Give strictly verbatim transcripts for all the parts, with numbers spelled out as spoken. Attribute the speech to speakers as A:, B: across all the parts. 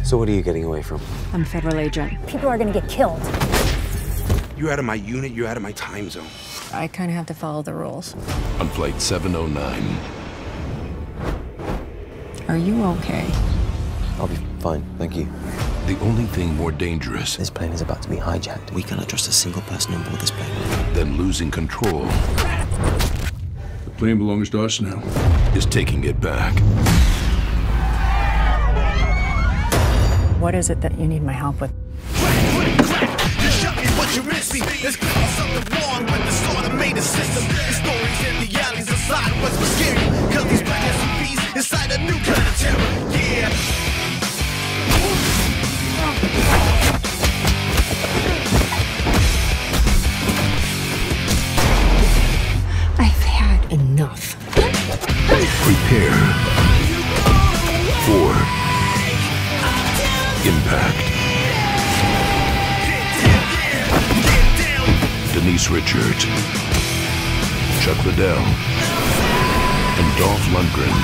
A: So what are you getting away from?
B: I'm a federal agent.
C: People are gonna get killed.
D: You're out of my unit, you're out of my time zone.
B: I kind of have to follow the rules.
E: On flight seven oh nine.
B: Are you okay?
A: I'll be fine, thank you.
E: The only thing more dangerous
A: This plane is about to be hijacked.
F: We cannot trust a single person on board this plane.
E: than losing control
G: The plane belongs to us now.
E: is taking it back.
B: What is it that you need my help with?
H: You shot me, but you missed me. There's clearly something wrong with the automated system. The stories in the alleys inside what's was scary. Cause these black S U Vs inside a new kind of terror. Yeah.
B: I've had enough.
E: Prepare for impact. Denise Richards, Chuck Liddell, and Dolph Lundgren.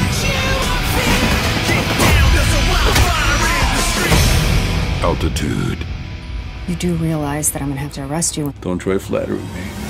E: Altitude.
B: You do realize that I'm gonna have to arrest you.
G: Don't try flattering me.